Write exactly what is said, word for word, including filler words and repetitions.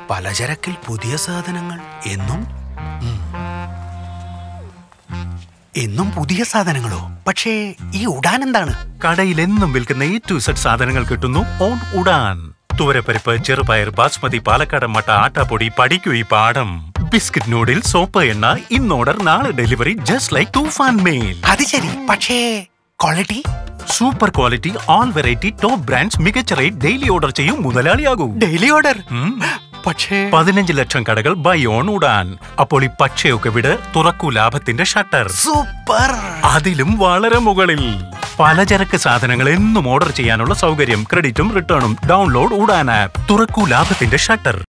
പലചരക്കിൽ പുതിയ സാധനങ്ങൾ എന്നും എന്നും പുതിയ സാധനങ്ങളോ? പക്ഷേ ഈ ഉഡാൻ എന്താണ്? കടയിൽ എന്നും വിൽക്കുന്ന എ ടു സെഡ് സാധനങ്ങൾ കിട്ടുന്നു ഓൺ ഉഡാൻ. തുവരപ്പരിപ്പ്, ചെറുപയർ, ബാസ്മതി, പാലക്കാടൻ മട്ട, ആട്ടാപ്പൊടി, പടിക്കുയി, പാടം, ബിസ്ക്കറ്റ്, നൂഡിൽ, സോപ്പ്, എണ്ണ. ഇന്ന് ഓർഡർ, നാളെ delivery. Just like Toofan Mail. അത് ശരി. പക്ഷേ quality? Super quality, all variety, top brands, മികച്ച റേറ്റ്. ഡെയിലി ഓർഡർ ചെയ്യും, മുതലാളിയാകൂ. Daily order? പക്ഷേ പതിനഞ്ച് ലക്ഷം കടകൾ ബൈ ഓൺ ഉഡാൻ. അപ്പോൾ ഈ പക്ഷയൊക്കെ വിട്, തുറക്കൂ ലാഭത്തിന്റെ ഷട്ടർ. സൂപ്പർ. അതിലും വളരെ മുകളിൽ പലചരക്ക് സാധനങ്ങൾ എന്നും ഓർഡർ ചെയ്യാനുള്ള സൗകര്യം, ക്രെഡിറ്റും റിട്ടേണും. Download Udaan app. തുറക്കൂ ലാഭത്തിന്റെ ഷട്ടർ.